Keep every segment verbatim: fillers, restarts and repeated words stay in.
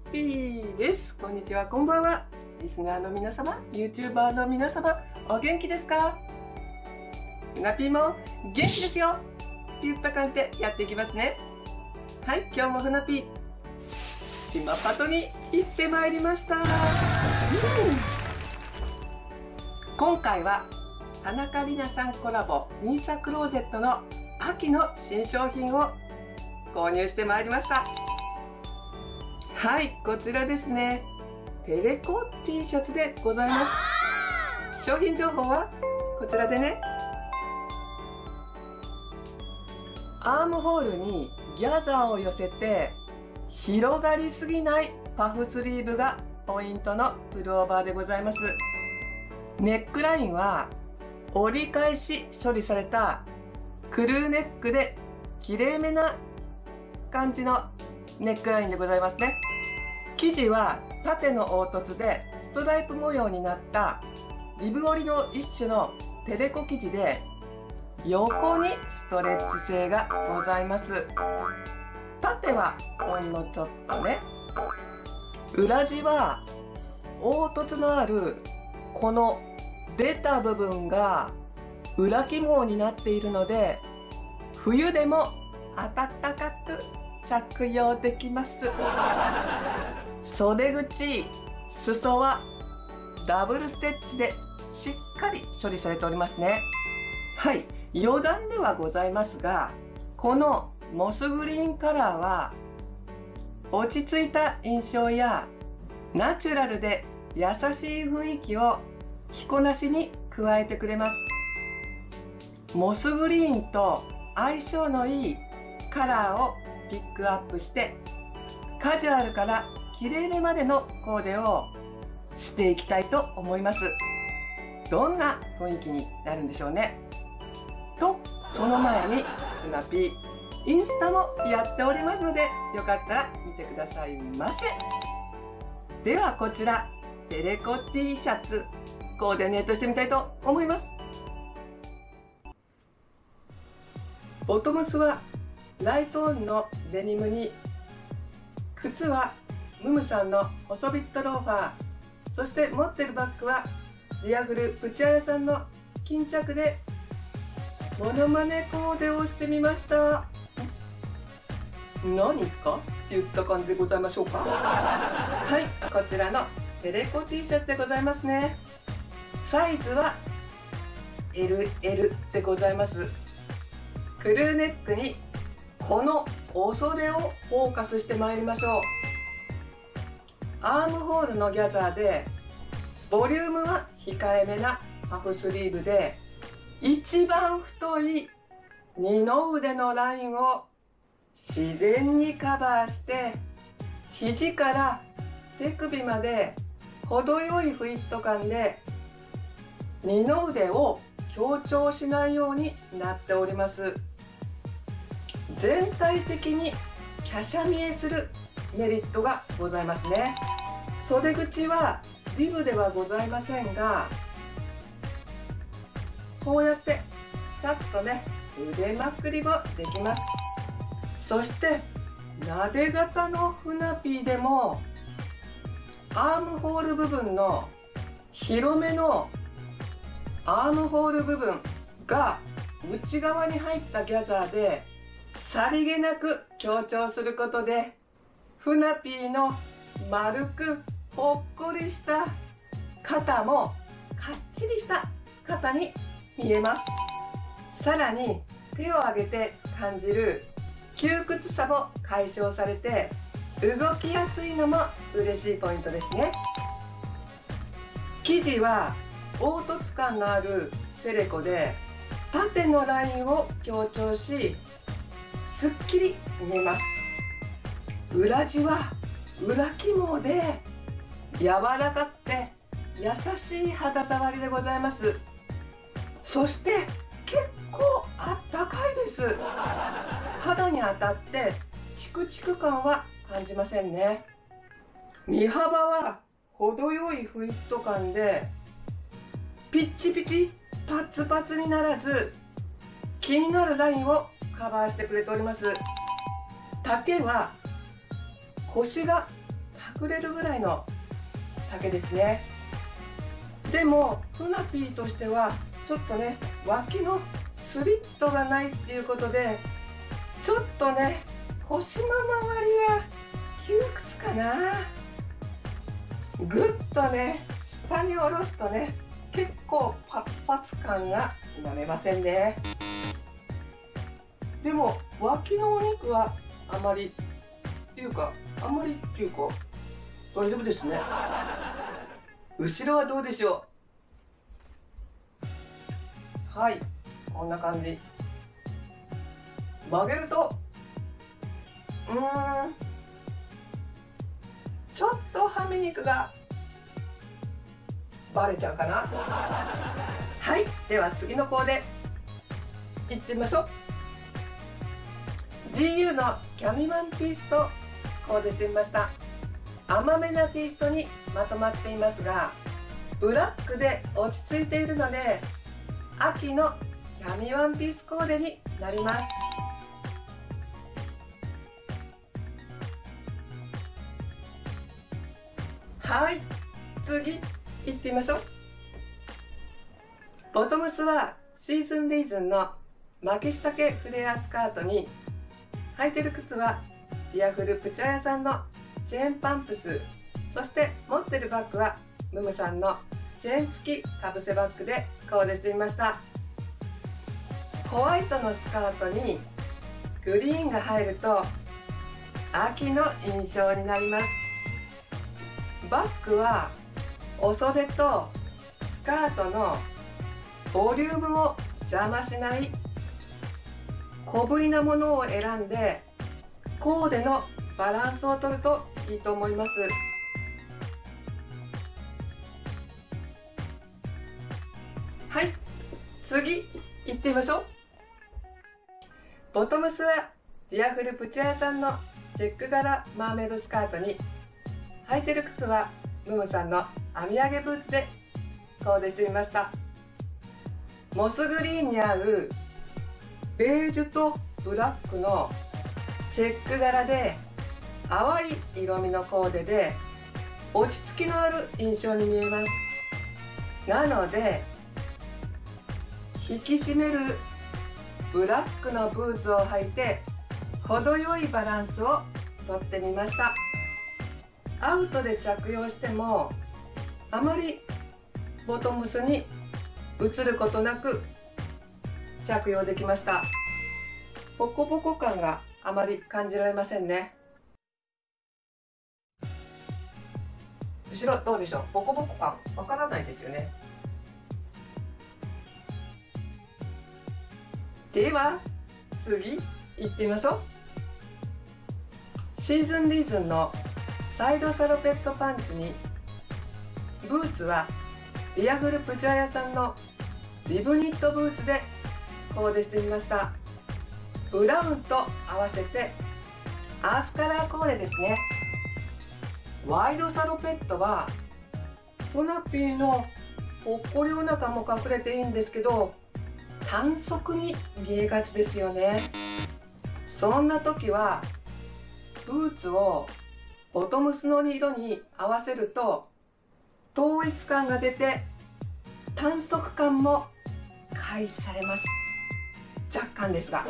ピーです。こんにちは、こんばんは。リスナーの皆様、YouTuber の皆様、お元気ですか？ふなぴーも元気ですよって言った感じでやっていきますね。はい、今日もふなぴー、島パトに行ってまいりました。うん、今回は田中里奈さんコラボミーサクローゼットの秋の新商品を購入してまいりました。はい、こちらですね。テレコ T シャツでございます。商品情報はこちらでね。アームホールにギャザーを寄せて広がりすぎないパフスリーブがポイントのプルオーバーでございます。ネックラインは折り返し処理されたクルーネックできれいめな感じのネックラインでございますね。生地は縦の凹凸でストライプ模様になったリブ織りの一種のテレコ生地で横にストレッチ性がございます。縦はほんのちょっとね。裏地は凹凸のあるこの出た部分が裏起毛になっているので冬でも暖かく着用できます。袖口、裾はダブルステッチでしっかり処理されておりますね。はい、余談ではございますが、このモスグリーンカラーは落ち着いた印象やナチュラルで優しい雰囲気を着こなしに加えてくれます。モスグリーンと相性のいいカラーをピックアップしてカジュアルからきれいめまでのコーデをしていきたいと思います。どんな雰囲気になるんでしょうね。とその前にふなぴーインスタもやっておりますのでよかったら見てくださいませ。ではこちらテレコ T シャツコーディネートしてみたいと思います。ボトムスはライトオンのデニムに、靴はムムさんの細ビットローファー、そして持ってるバッグはディアフルプチアヤさんの巾着でモノマネコーデをしてみました。何かって言った感じでございましょうか。はい、こちらのテレコ T シャツでございますね。サイズは エルエル でございます。クルーネックにこのお袖をフォーカスしてまいりましょう。アームホールのギャザーでボリュームは控えめなパフスリーブで一番太い二の腕のラインを自然にカバーして肘から手首まで程よいフィット感で二の腕を強調しないようになっております。全体的に華奢見えするメリットがございますね。袖口はリブではございませんが、こうやってさっとね腕まくりもできます。そしてなで型のふなぴーでもアームホール部分の広めのアームホール部分が内側に入ったギャザーでさりげなく強調することでふなぴーの丸くぽっこりした肩もかっちりした肩に見えます。さらに手を上げて感じる窮屈さも解消されて動きやすいのも嬉しいポイントですね。生地は凹凸感のあるテレコで縦のラインを強調しすっきり見えます。裏地は裏起毛で柔らかくて優しい肌触りでございます。そして結構あったかいです。肌に当たってチクチク感は感じませんね。身幅は程よいフィット感でピッチピチパツパツにならず気になるラインをカバーしてくれております。丈は腰が隠れるぐらいの丈ですね。でもフナピーとしてはちょっとね、脇のスリットがないっていうことで、ちょっとね腰の周りは窮屈かな。ぐっとね下に下ろすとね、結構パツパツ感が否めませんね。でも脇のお肉はあまりっていうかあんまりっていうか大丈夫ですね。後ろはどうでしょう。はい、こんな感じ。曲げるとうーんちょっとはみ肉がバレちゃうかな。はい、では次のコーデいってみましょう。 ジーユー のキャミワンピースとコーデしてみました。甘めなテイストにまとまっていますが、ブラックで落ち着いているので秋のキャミワンピースコーデになります。はい、次いってみましょう。ボトムスはシーズンリーズンの巻き丈フレアスカートに、履いてる靴はビアフルプチャヤさんのチェーンパンプス、そして持ってるバッグはムムさんのチェーン付きかぶせバッグでコーデしてみました。ホワイトのスカートにグリーンが入ると秋の印象になります。バッグはお袖とスカートのボリュームを邪魔しない小ぶりなものを選んでコーデのバランスを取るといいと思います。はい、次いってみましょう。ボトムスはビアフルプチャヤさんのチェック柄マーメイドスカートに、履いてる靴はムムさんの編み上げブーツでコーデしてみました。モスグリーンに合うベージュとブラックのチェック柄で淡い色味のコーデで落ち着きのある印象に見えます。なので引き締めるブラックのブーツを履いて程よいバランスをとってみました。アウトで着用してもあまりボトムスに映ることなく着用できました。ポコポコ感があまり感じられませんね。後ろどうでしょう。ポコポコ感わからないですよね。では次いってみましょう。シーズンリーズンのサイドサロペットパンツに、ブーツはビアフルプチャヤさんのリブニットブーツでコーデしてみました。ブラウンと合わせてアースカラーコーデですね。ワイドサロペットはフナピーのぽっこりお腹も隠れていいんですけど、短足に見えがちですよね。そんな時はブーツをボトムスの色に合わせると統一感が出て短足感も回避されます。若干ですが。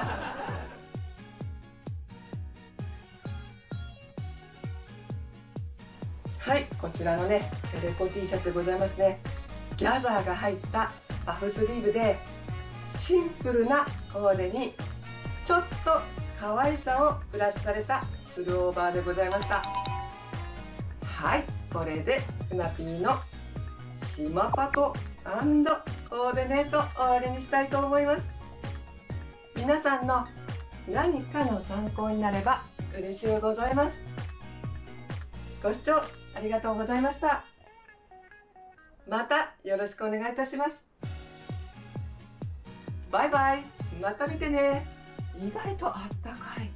はい、こちらのねテレコ T シャツでございますね。ギャザーが入ったパフスリーブでシンプルなコーデにちょっと可愛さをプラスされたプルオーバーでございました。はい、これでフナピーの島パト&コーディネート終わりにしたいと思います。皆さんの何かの参考になれば嬉しいございます。ご視聴ありがとうございました。またよろしくお願いいたします。バイバイ。また見てね。意外とあったかい。